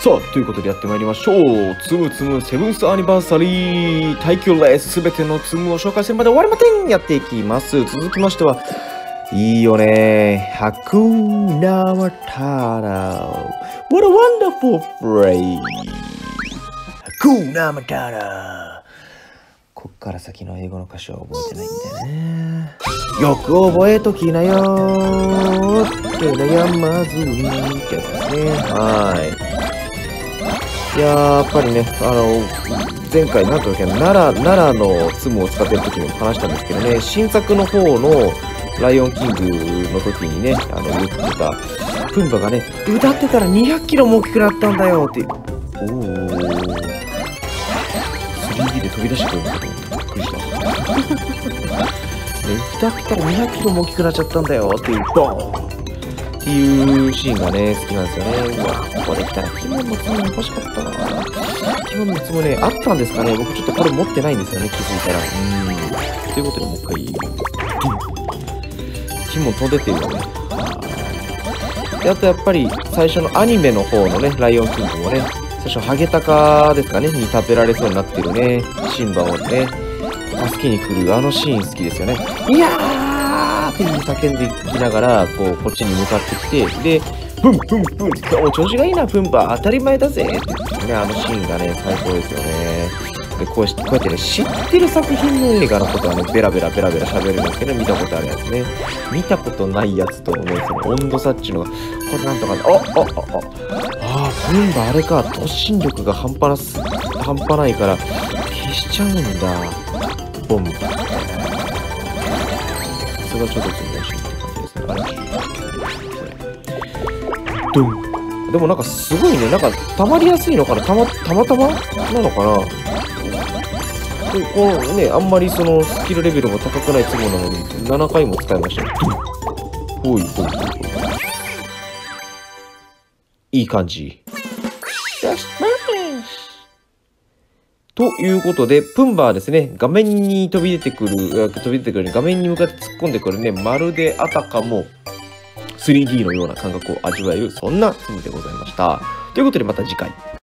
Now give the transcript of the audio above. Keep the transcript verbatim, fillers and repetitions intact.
さあ、ということでやってまいりましょう。つむつむセブンスアニバーサリー耐久レース、すべてのつむを紹介するまで終わりません。やっていきます。続きましては、いいよね。ハクナマタラ。What a wonderful phrase. ハクナマタラ。こっから先の英語の歌詞は覚えてないんだよね。よく覚えときなよーって悩まずにってやつですね。はい。いやー、やっぱりね、あの、前回、なんとだっけ、奈良、奈良のツムを使ってる時にも話したんですけどね、新作の方のライオンキングの時にね、あの、言ってた、プンバがね、歌ってたらにひゃくキロも大きくなったんだよって、おー、スリーディー で飛び出してくるんだけど、びっくりした。ね、歌ってたらにひゃくキロも大きくなっちゃったんだよっていう、ボーンっていうシーンがね、好きなんですよね。うわ、ここで来たら、キモンのつも欲しかったな。キモンのつもね、あったんですかね。僕ちょっとこれ持ってないんですよね、気づいたら。うーん。ということで、もう一回。キモン飛んでってるよね。で、あとやっぱり、最初のアニメの方のね、ライオンキングもね、最初、ハゲタカですかね、に食べられそうになってるね、シンバをね、助けに来るあのシーン好きですよね。いやーって叫んでいきながら、こう、こっちに向かってきて、で、プンプンプンって、お、調子がいいな、プンバ、当たり前だぜって言ってね、あのシーンがね、最高ですよね。で、こうし、こうやってね、知ってる作品の映画のことはね、ベラベラベラベラ喋るんですけど、見たことあるやつね。見たことないやつとね、その温度差っちゅうのが、これなんとかね、あ、あ、あ、あ、あー、プンバあれか、突進力が半端なす、半端ないから、消しちゃうんだ。ボン。それがちょっとつむしって感じですね。あれドン。でもなんかすごいね、なんか溜まりやすいのかな、たま、たまたまなのかな。で、こうね、あんまりそのスキルレベルも高くないツモなのに、ななかいも使いましたね。ほいほいほいほい。いい感じ。ということで、プンバはですね、画面に飛び出てくる、飛び出てくる、画面に向かって突っ込んでくるね、まるであたかも スリーディー のような感覚を味わえる、そんなツムでございました。ということで、また次回。